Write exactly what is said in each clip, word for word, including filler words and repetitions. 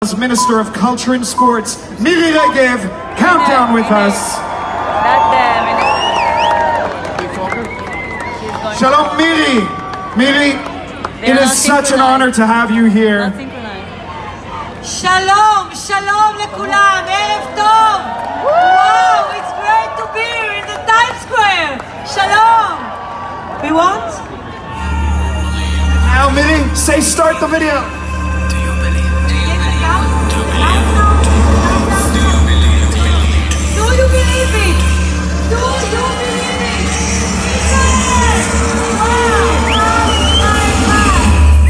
As Minister of Culture and Sports, Miri Regev, countdown with us. Shalom, Miri. Miri, it is such an honor to have you here. Shalom, shalom lekulam, erev tov. Wow, it's great to be here in the Times Square. Shalom. We want? Now, Miri, say start the video. Do you believe it? Do you believe it? Wow, wow, wow.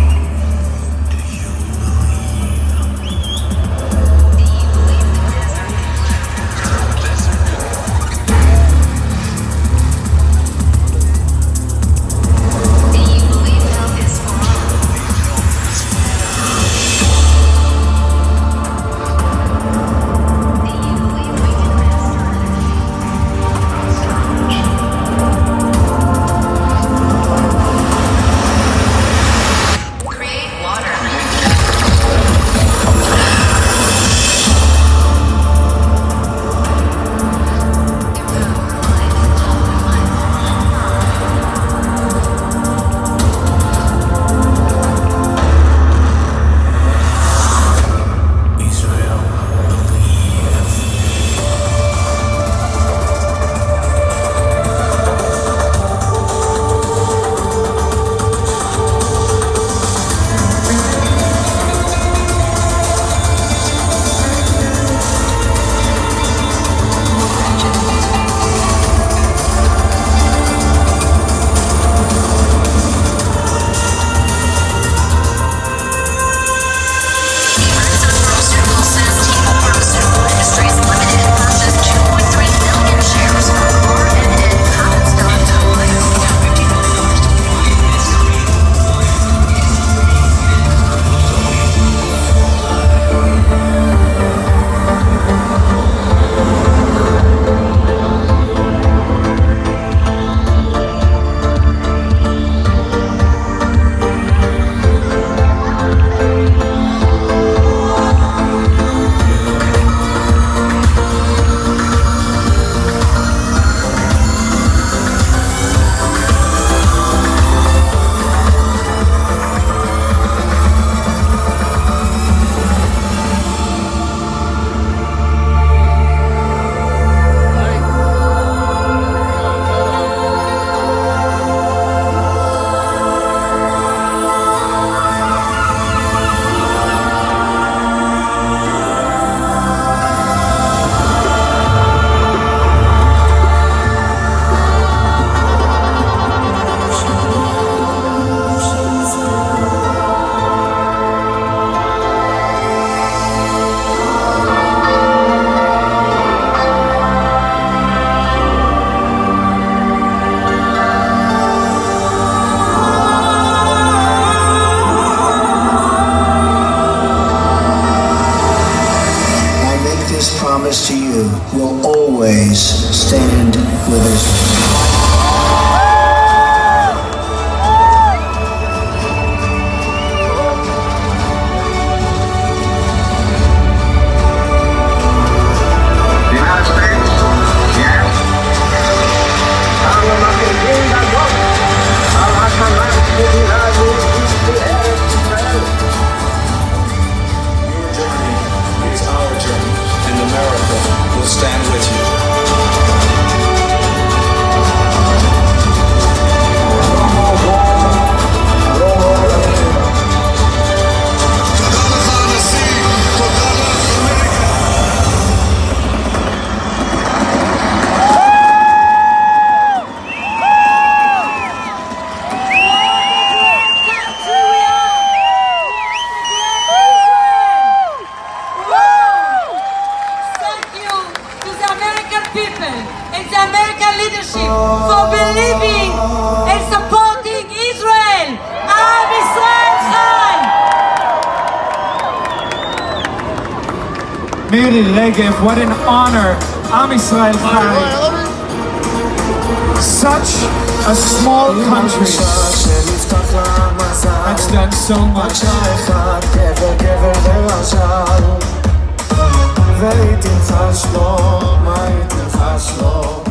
Promise to you will always stand with Israel. Stand with you. People and the American leadership for believing and supporting Israel. Am Israel Chai! Miri Regev, what an honor. Am Israel Chai. Such a small country. That's done so much. אחד גבר גבר ורזל והייתי חש לו, מה הייתי חש לו